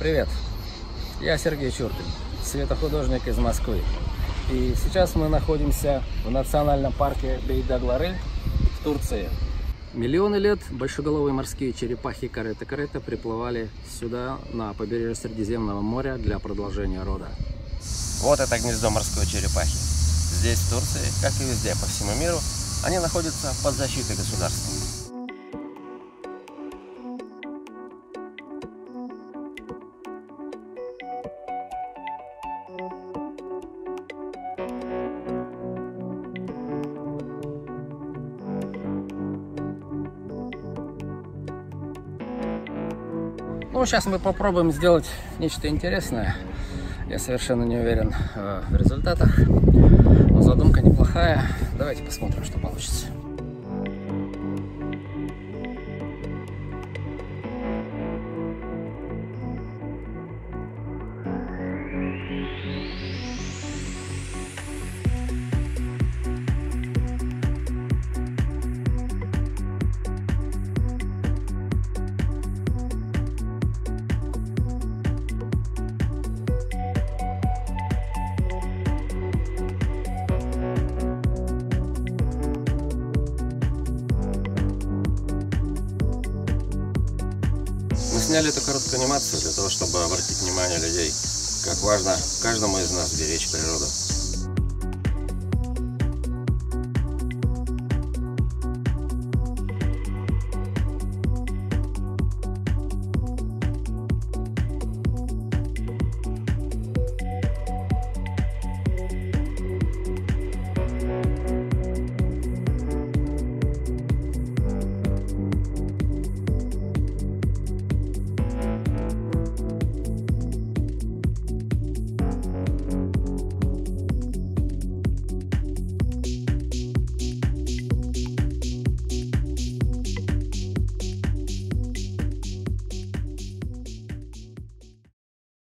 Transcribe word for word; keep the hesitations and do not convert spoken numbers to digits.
Привет, я Сергей Чуркин, светохудожник из Москвы. И сейчас мы находимся в национальном парке Бейдаглары в Турции. Миллионы лет большеголовые морские черепахи Caretta Caretta приплывали сюда, на побережье Средиземного моря, для продолжения рода. Вот это гнездо морской черепахи. Здесь, в Турции, как и везде по всему миру, они находятся под защитой государства. Ну, сейчас мы попробуем сделать нечто интересное. Я совершенно не уверен э, в результатах, но задумка неплохая. Давайте посмотрим, что получится. Мы сняли эту короткую анимацию для того, чтобы обратить внимание людей, как важно каждому из нас беречь природу.